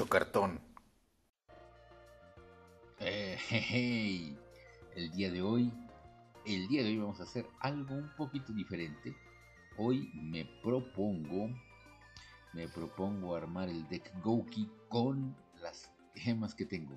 cartón. Hey, el día de hoy, vamos a hacer algo un poquito diferente. Hoy me propongo armar el deck Gouki con las gemas que tengo.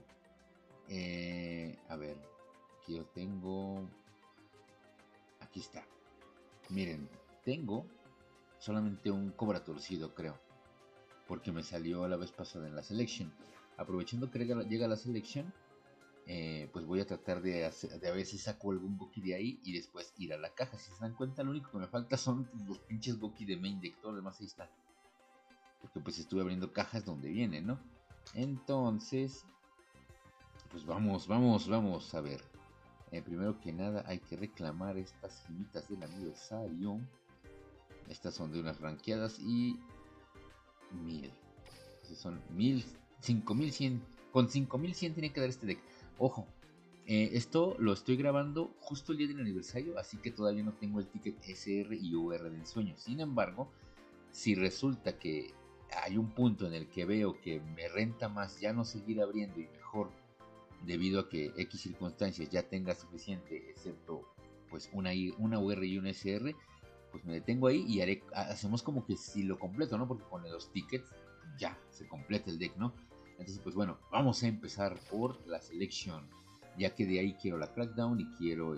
A ver, aquí lo tengo. Aquí está. Miren, tengo solamente un Cobra Torcido, creo, porque me salió la vez pasada en la Selection. Aprovechando que llega la Selection, pues voy a tratar de a ver si saco algún Goki de ahí y después ir a la caja. Si se dan cuenta, lo único que me falta son los pinches Goki de main deck. Todo lo demás ahí está. Porque pues estuve abriendo cajas donde vienen, ¿no? Entonces, pues vamos a ver. Primero que nada hay que reclamar estas gemitas del aniversario. Estas son de unas ranqueadas y 1000. Entonces son 1000, 5100. Con 5100 tiene que dar este deck. Ojo, esto lo estoy grabando justo el día del aniversario, así que todavía no tengo el ticket SR y UR de ensueño. Sin embargo, si resulta que hay un punto en el que veo que me renta más ya no seguir abriendo y mejor, debido a que X circunstancias ya tenga suficiente, excepto pues una UR y una SR, pues me detengo ahí y hacemos como que si lo completo, ¿no? Porque con los tickets ya se completa el deck, ¿no? Entonces, pues bueno, vamos a empezar por la selección, ya que de ahí quiero la crackdown y quiero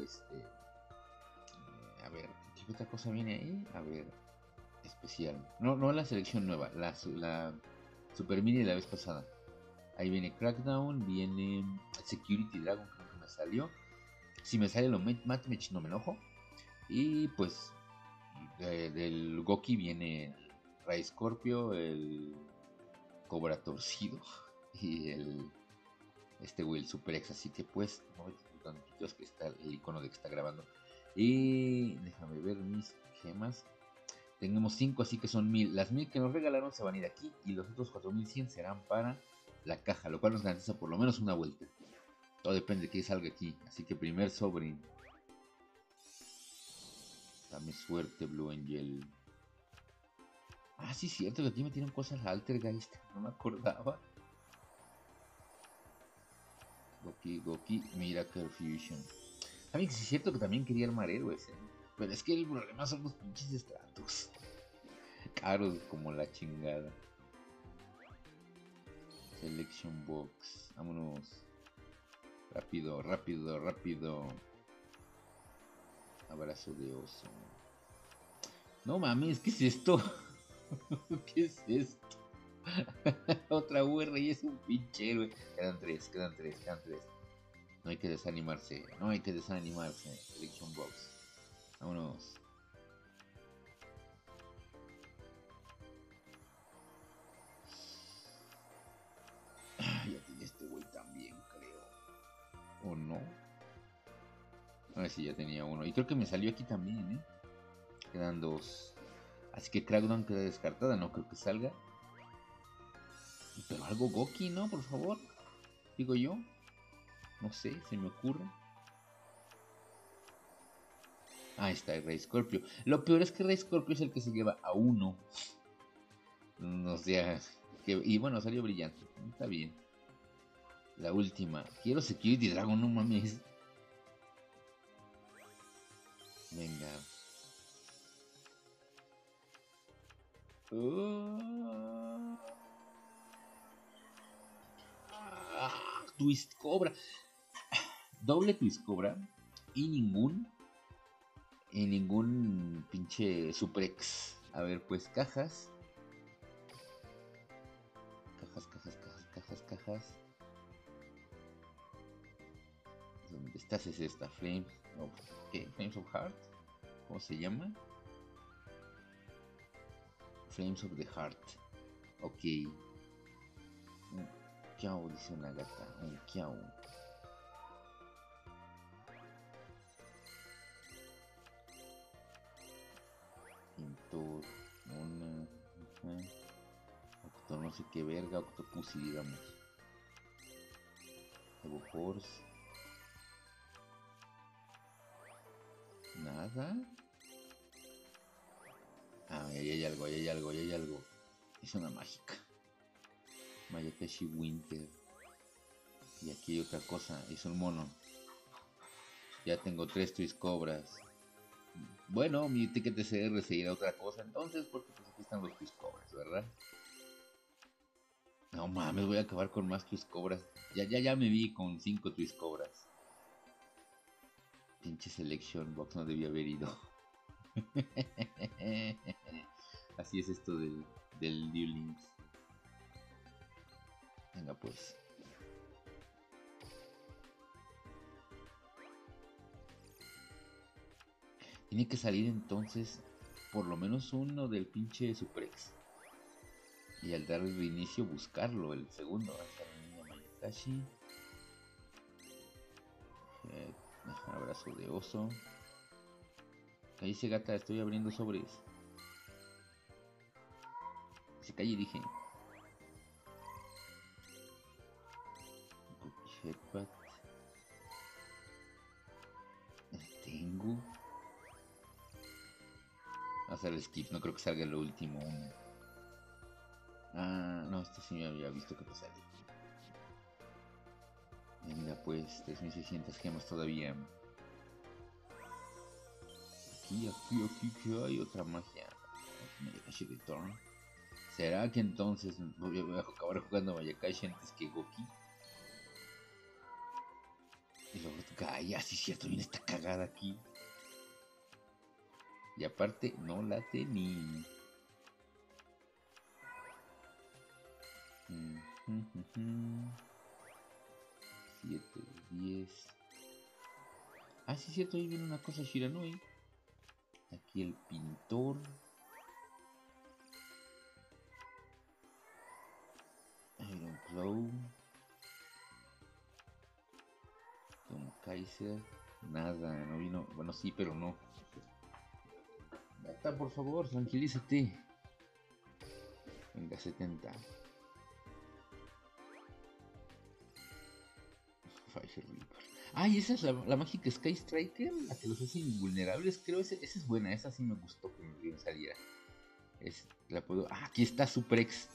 a ver, ¿qué otra cosa viene ahí? A ver, especial. No la selección nueva, la Super Mini de la vez pasada. Ahí viene Crackdown, viene Security Dragon, creo que me salió. Si me sale lo Matchmatch no me enojo. Y pues del Goki viene el Ray Scorpio, el Cobra Torcido y el Super X. Así que pues, no me tantitos que está el icono de que está grabando. Y déjame ver mis gemas. Tenemos 5, así que son 1000. Las 1000 que nos regalaron se van a ir aquí y los otros 4100 serán para la caja, lo cual nos garantiza por lo menos una vuelta. Todo depende de que salga aquí. Así que primer sobre. Dame suerte, Blue Angel. Ah, sí, cierto que aquí me tienen cosas Altergeist. No me acordaba. Goki, Miracle Fusion. También sí es cierto que también quería armar héroes, pero es que el problema son los pinches estratos. Caros como la chingada. Selection Box. Vámonos. Rápido. Abrazo de oso. No mames, ¿qué es esto? ¿Qué es esto? Otra UR y es un pinche héroe. Quedan tres. No hay que desanimarse. Selection Box. Vámonos. Ya tiene este güey también, creo. ¿O no? A ver si ya tenía uno. Y creo que me salió aquí también, ¿eh? Quedan dos. Así que Crackdown queda descartada. No creo que salga. Pero algo Goki, ¿no? Por favor. Digo yo. No sé, se me ocurre. Ahí está el Rey Scorpio. Lo peor es que Rey Scorpio es el que se lleva a uno. O sea, y bueno, salió brillante. Está bien. La última. Quiero Security Dragon, no mames. Venga. Twist Cobra. Doble Twist Cobra. Y ningún pinche Suprex. A ver, pues cajas. Cajas. ¿Dónde estás? Es esta. Flames of Heart. ¿Cómo se llama? Flames of the Heart. Ok. Un kiao, dice una gata. Un kiao. Pintor. Una. Octo no sé qué verga. Octopussy, digamos. Evo Force. Nada. Ah, ahí hay algo. Es una mágica. Mayakashi Winter. Y aquí hay otra cosa, es un mono. Ya tengo 3 Twist Cobras. Bueno, mi ticket de CR seguirá otra cosa entonces, porque pues aquí están los Twist Cobras, ¿verdad? No mames, voy a acabar con más Twist Cobras. Ya me vi con 5 Twist Cobras. Pinche Selection Box no debía haber ido. Así es esto del Duel Links. Venga pues. Tiene que salir entonces por lo menos uno del pinche Suprex. Y al dar el reinicio buscarlo, el segundo. Mayakashi. Abrazo de oso. Cállese gata, estoy abriendo sobres. Se calle, dije. Headbutt. Tengo. Hacer el skip, no creo que salga lo último. Ah, no, este sí me había visto que te sale. Venga pues, 3600 gemas todavía. Aquí, que hay otra magia. Mayakashi Return. ¿Será que entonces voy a acabar jugando Mayakashi antes que Goki? Y luego Gaia, sí es cierto, viene esta cagada aquí. Y aparte, no la tenía. 7, 10. Ah, sí es cierto, ahí viene una cosa Shiranui. Aquí el pintor. Iron Claw. Tom Kaiser. Nada, no vino. Bueno, sí, pero no. Gata, por favor, tranquilízate. Venga, 70. Fire Reaper. Ay, esa es la mágica Sky Striker, la que los hace invulnerables. Creo esa es buena, esa sí me gustó que me saliera. La puedo. Ah, aquí está Suprex.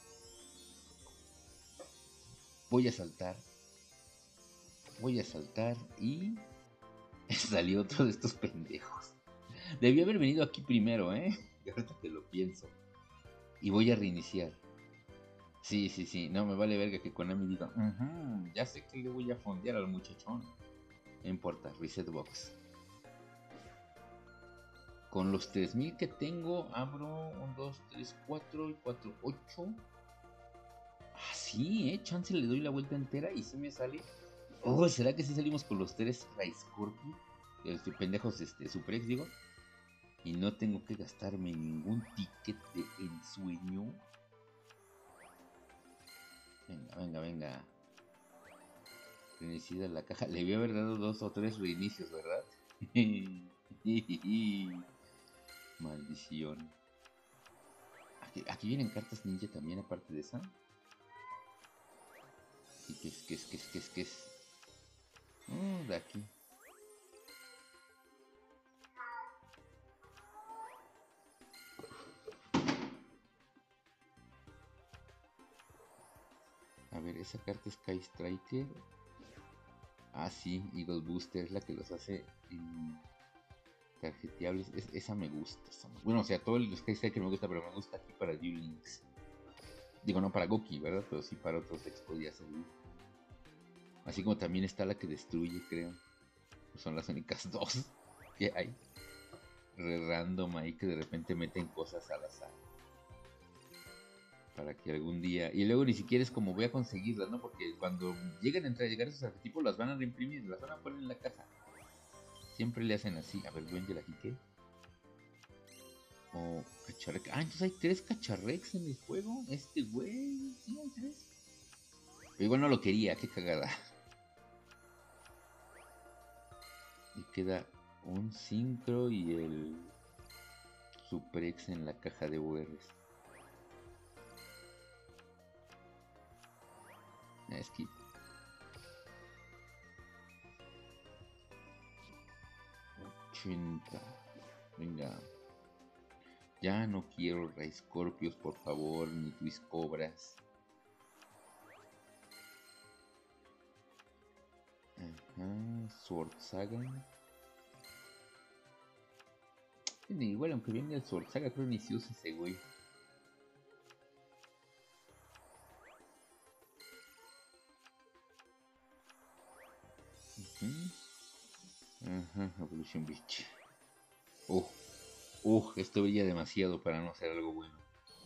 Voy a saltar. Voy a saltar y salió otro de estos pendejos. Debí haber venido aquí primero, ¿eh? Y ahorita que lo pienso. Y voy a reiniciar. Sí. No me vale verga que Konami diga, ya sé que le voy a fondear al muchachón. No importa, reset box. Con los 3000 que tengo, abro 1, 2, 3, 4 y 4, 8. Ah, sí, chance le doy la vuelta entera y sí me sale. Oh, ¿será que sí salimos con los 3 Raiscorpion? Pendejos, Suprex, digo. Y no tengo que gastarme ningún ticket de ensueño. Venga. Reiniciar la caja. Le voy a haber dado 2 o 3 reinicios, ¿verdad? Maldición. Aquí vienen cartas ninja también, aparte de esa. ¿Y qué es? De aquí. A ver, esa carta es Sky Striker. Ah, sí, Eagle Booster es la que los hace tarjeteables. Esa me gusta. Bueno, o sea, todo el Sky Striker me gusta, pero me gusta aquí para Duel Links. Digo, no para Goki, ¿verdad? Pero sí para otros decks podría servir. Así como también está la que destruye, creo. Son las únicas dos que hay. Re random ahí que de repente meten cosas al azar. Para que algún día. Y luego ni siquiera es como voy a conseguirlas, ¿no? Porque cuando lleguen a llegar esos arquetipos, las van a reimprimir, las van a poner en la caja. Siempre le hacen así. A ver, Duende la Jique. O Cacharrex. Ah, entonces hay 3 Cacharrex en el juego. Este güey. Sí, hay 3. Pero igual no lo quería, qué cagada. Y queda un Synchro y el Suprex en la caja de URs. Skip. Venga. Ya no quiero Raiscorpios, por favor, ni Twist Cobras. Sword Saga. Igual, aunque venga el Sword Saga, creo ni se usa ese güey. Ajá, Evolution Beach. Esto brilla demasiado para no ser algo bueno.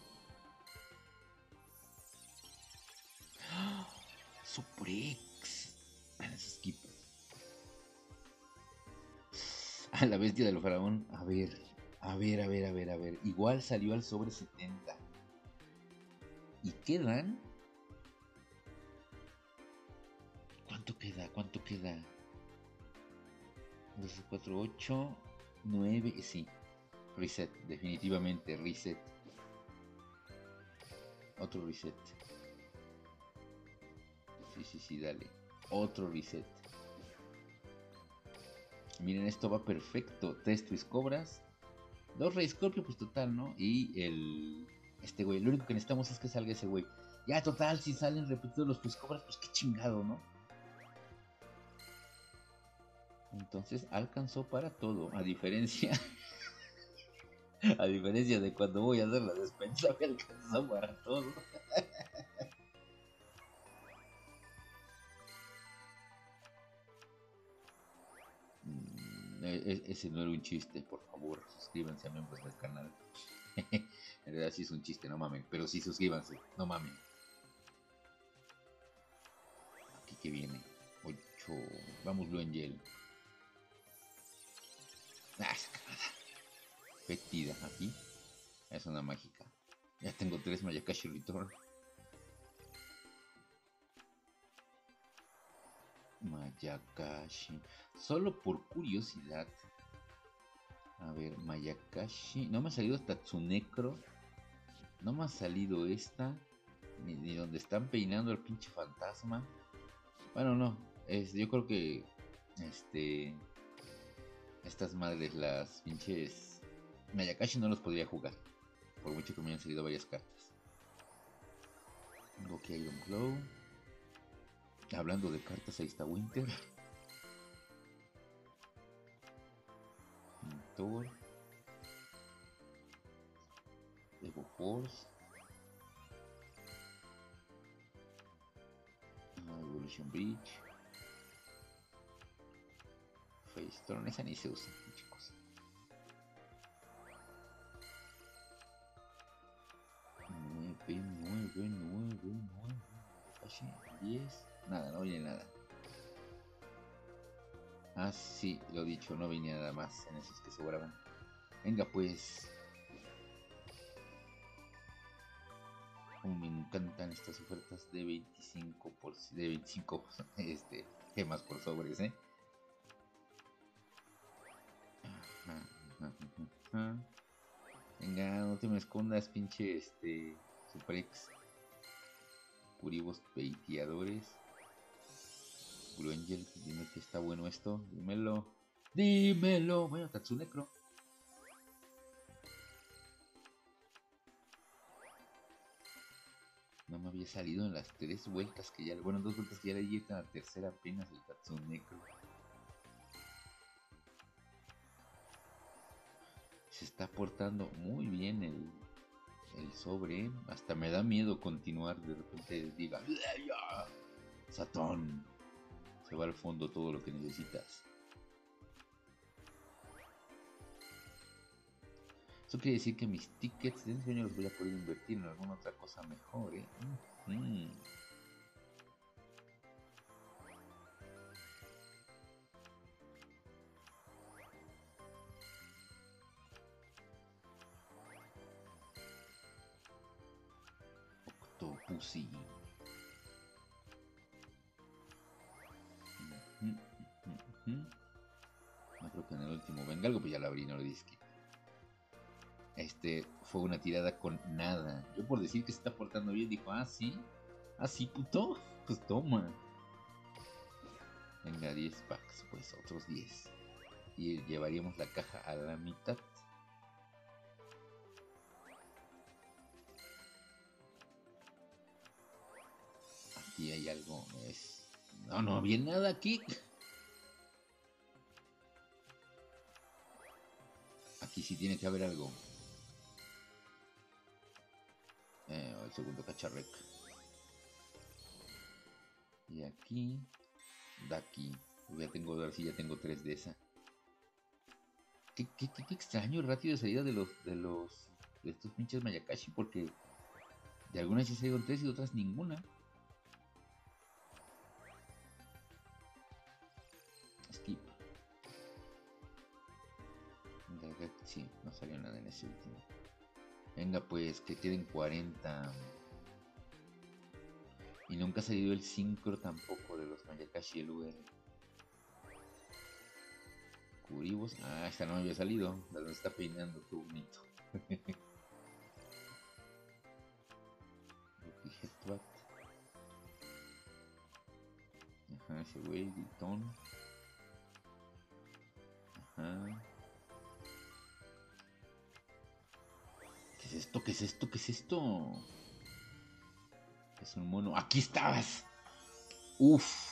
Suprex. Skip. La bestia del faraón. A ver. Igual salió al sobre 70. ¿Y quedan? ¿Cuánto queda? 2, 4, 8, 9. Sí. Reset. Definitivamente reset. Otro reset. Sí, dale. Otro reset. Miren, esto va perfecto. 3 Twist Cobras. 2 Rey Scorpio, pues total, ¿no? Y este güey. Lo único que necesitamos es que salga ese güey. Ya, total, si salen repetidos los Twist Cobras, pues qué chingado, ¿no? Entonces alcanzó para todo. A diferencia. A diferencia de cuando voy a hacer la despensa, me alcanzó para todo. Ese no era un chiste, por favor, suscríbanse a miembros del canal. En realidad sí es un chiste, no mamen, pero sí suscríbanse, no mamen. Aquí que viene, 8, vamos Blue Angel. Sacada. Petida, aquí. Es una mágica. Ya tengo 3 Mayakashi Return. Mayakashi. Solo por curiosidad. A ver, Mayakashi. No me ha salido Tatsunekro. No me ha salido esta. Ni donde están peinando al pinche fantasma. Bueno, no. Yo creo que. Estas madres, las pinches. Mayakashi no los podría jugar. Por mucho que me hayan salido varias cartas. Ok, Iron Claw. Hablando de cartas, ahí está Winter. Thor. Evo Force. Evolution Beach. Face Storm. Esa ni se usa, chicos. 9. Casi 10. Nada, no viene nada. Ah, sí, lo dicho, no venía nada más en esos que sobraban. Venga, pues. Me encantan estas ofertas de 25 de 25 gemas por sobres, Ajá. Venga, no te me escondas, pinche Suprex. Curibos peiteadores. Blue Angel, dime que está bueno esto. Dímelo. Bueno, Tatsunekro. No me había salido en las 3 vueltas que ya. Bueno, 2 vueltas que ya le di, a la tercera apenas el Tatsunekro. Se está portando muy bien el sobre. Hasta me da miedo continuar. De repente diga, Satón. Se va al fondo todo lo que necesitas. Eso quiere decir que mis tickets de ensueño los voy a poder invertir en alguna otra cosa mejor, Octopussy. No creo que en el último venga algo, pues ya lo abrí, no lo disque. Fue una tirada con nada. Yo por decir que se está portando bien, dijo, sí, puto, pues toma. Venga, 10 packs, pues otros 10. Y llevaríamos la caja a la mitad. Aquí hay algo, no había nada aquí. Aquí sí tiene que haber algo. El segundo cacharrec. Y aquí. Daki. Ya tengo, a ver si ya tengo 3 de esa. Qué extraño el ratio de salida de estos pinches Mayakashi, porque de algunas ya salieron 3 y de otras ninguna. Skip. Sí, no salió nada en ese último. Venga pues, que queden 40. Y nunca ha salido el sincro tampoco de los Mayakashi LUR. Curibos. Ah, esta no me había salido. La me está peinando, qué bonito. Ajá, ese güey, Gritón. Ajá. ¿Qué es esto? ¿Qué es esto? ¿Qué es esto? Es un mono. ¡Aquí estabas! ¡Uf!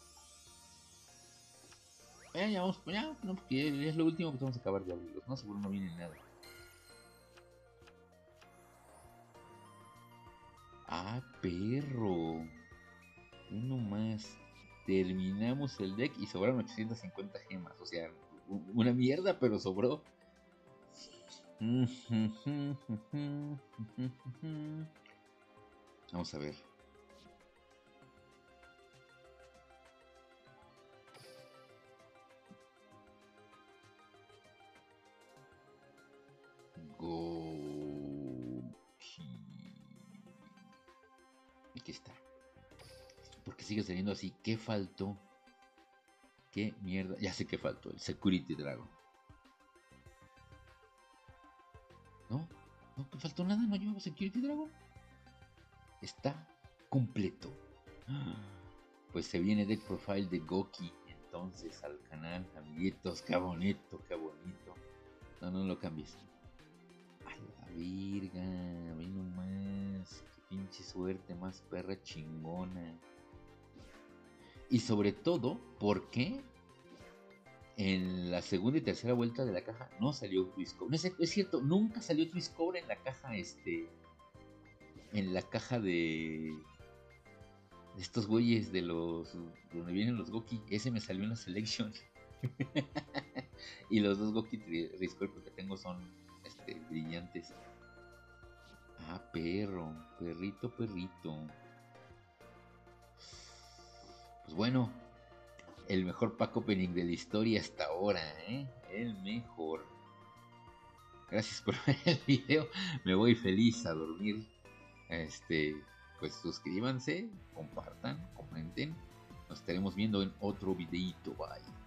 Ya vamos, ya, no, porque es lo último que vamos a acabar de abrirlos, ¿no? Seguro no viene nada. ¡Ah, perro! Uno más. Terminamos el deck y sobraron 850 gemas. O sea, una mierda, pero sobró. Vamos a ver. Go. Aquí está. ¿Por qué sigue saliendo así? ¿Qué faltó? ¿Qué mierda? Ya sé qué faltó. El Security Dragon. ¿No? ¿No te faltó nada? ¿No llevamos Security Dragon? Está completo. Pues se viene Deck Profile de Goki entonces al canal, amiguitos. Qué bonito, qué bonito. No, no lo cambies. A la virga, ve nomás. Qué pinche suerte más perra chingona. Y sobre todo, ¿por qué en la segunda y tercera vuelta de la caja no salió Twistcore? No es cierto, nunca salió Twistcore en la caja, en la caja de estos güeyes de los donde vienen los Goki. Ese me salió en la Selection. Y los dos Goki Twistcore que tengo son brillantes. Ah, perro, perrito, perrito. Pues bueno, el mejor pack opening de la historia hasta ahora, ¿eh? El mejor. Gracias por ver el video. Me voy feliz a dormir. Pues suscríbanse, compartan, comenten. Nos estaremos viendo en otro videito. Bye.